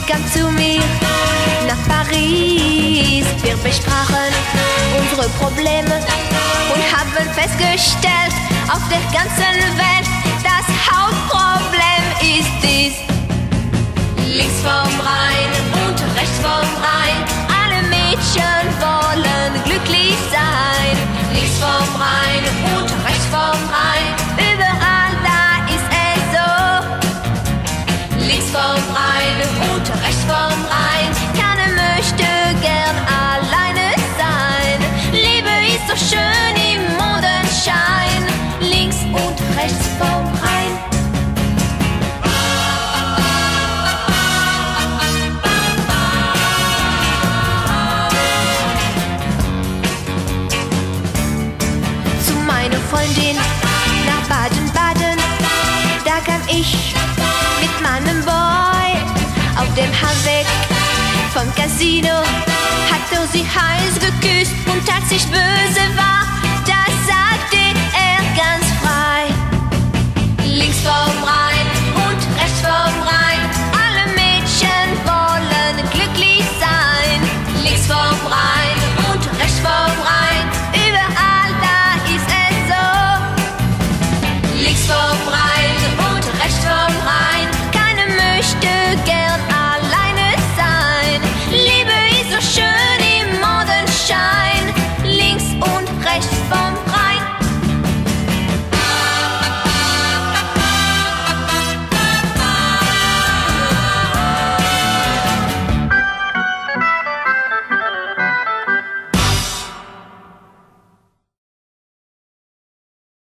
kam zu mir nach Paris. Wir besprachen unsere Probleme und haben festgestellt, auf der ganzen Welt das Hauptproblem ist dies. Links vom Rhein und rechts vom Rhein, alle Mädchen wollen glücklich sein. Links vom Rhein und rechts vom Rhein, überall da ist es so. Links vom Rhein und rechts vom Rhein, keiner möchte gern alleine sein. Liebe ist so schön im Mondenschein, links und rechts vom Rhein. Zu meiner Freundin nach Baden-Baden, da kam ich mit meinem Boy. Auf dem Heimweg vom Casino hat er sie heiß geküsst, und als ich böse war, da sagte er ganz frei: Links vom